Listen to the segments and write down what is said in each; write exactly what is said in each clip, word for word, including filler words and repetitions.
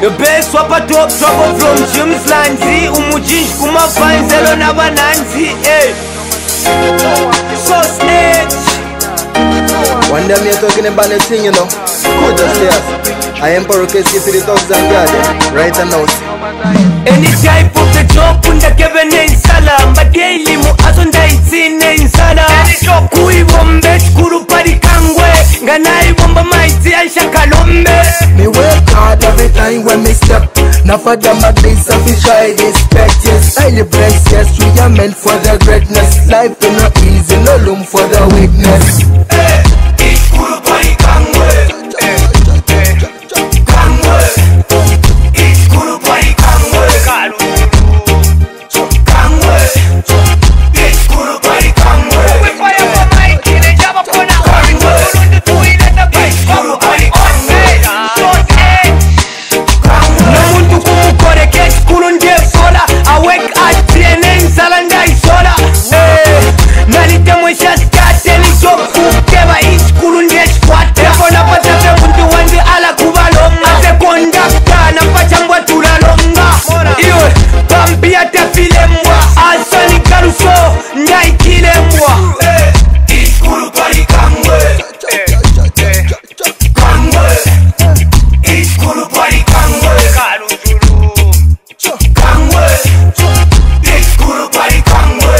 The best swapper top Travo from James Lanzi Umujinj kuma fanzelo na bananzi eh. So snitch. One day me talking about the thing, you know. Good just yes. I am for Kcee for the dogs and garden. Right now. Any type of the job unda kevene insala Mbadeli mu azonda itsine insala Kui bombe skuru pari kangwe Nganai bomba maiti ansha kalombe. Me work hard every time when me step. Now for them at least I feel try respect. Yes, I live blessed. Yes, we are meant for the greatness. Life is not easy, no room for the weakness. Hey, iskuru pari kangwe. Kangwe. Iskuru pari kangwe. Kangwe. Iskuru pari kangwe. We fire for my kid and jab up on our kangwe. Ulundu tuile na bai. Iskuru pari kangwe. Short edge. Kangwe. Namuntu kumukore ke skulu nje sola. Awake at T N N salanda isola. Hey, nalite mwisha skate ni joku. Keba iskulu nje squat. Eko na pasafe muntu wandi ala kubalonga. Ase kondakta na pachambwa tulalonga. Iwe, pambia tafile mwa. Asani karuso, nyai kile mwa. Iskulu pari kangwe. Kangwe. Iskulu pari kangwe. Kangwe. Iskulu pari kangwe.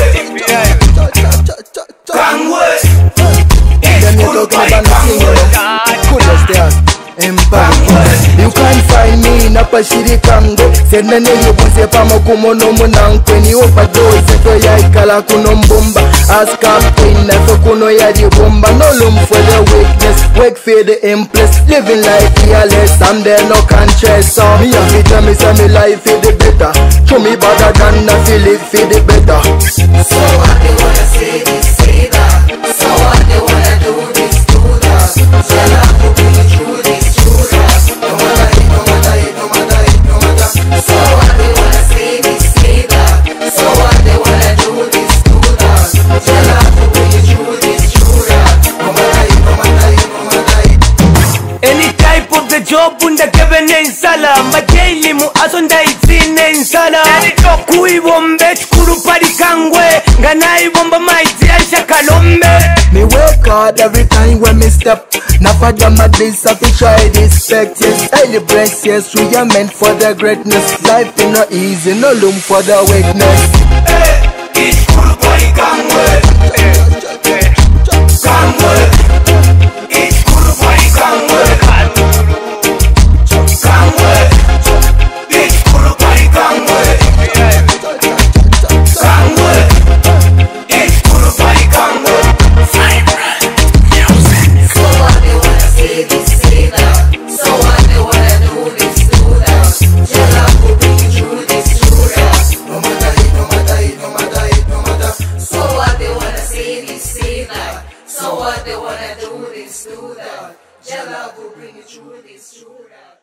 Kangwe. Iskulu pari kangwe. You can't find me in a pashiri kango. Send ne yubuze pamo kumono munankwe. Ni overdose to ya ikala kuno mbumba. Ask captain na so kuno ya jibumba. No room for the weakness. Work for the impress. Living life fearless. I'm there no conscious. So me a fit me say me life for the better. Show me better than I feel it for the better. So what they wanna say this, say that. So what they wanna do this, do that. Tell her to bring it through this, through that. No matter it, no matter it, no matter it, no matter. So what they wanna say this, say that. So what they wanna do this, do that. Tell her to bring it through this, through that. No matter it, no matter it, no matter it. Any type of the job unda kevene insala Mbadeli mu azonda itsine insala Kui bombe skuru pari kangwe Nganai bomba maiti ansha kalombe. Me work hard every time when me step. Now for them at least I feel try respect. Yes, I live blessed. Yes, we are meant for the greatness. Life is not easy, no room for the weakness. Hey, iskuru pari kangwe. Kangwe. Iskuru pari kangwe. Kangwe. Iskuru pari kangwe. Kangwe. Iskuru pari kangwe. So what they wanna say this, say that. So what they wanna do this, do that. Tell her to bring it through this, through that. No matter it, no matter it, no matter it, no matter. So what they wanna say this, say that. So what they wanna do this, do that. Tell her to bring it through this, through that.